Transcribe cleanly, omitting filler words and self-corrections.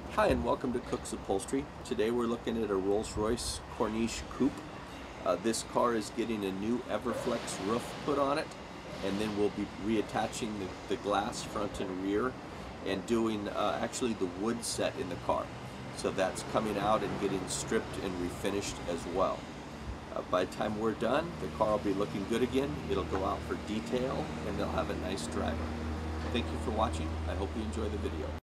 Hi and welcome to Cooks Upholstery. Today we're looking at a Rolls-Royce Corniche coupe. This car is getting a new Everflex roof put on it, and then we'll be reattaching the glass front and rear and doing actually the wood set in the car. So that's coming out and getting stripped and refinished as well. By the time we're done, the car will be looking good again. It'll go out for detail and they'll have a nice driver. Thank you for watching. I hope you enjoy the video.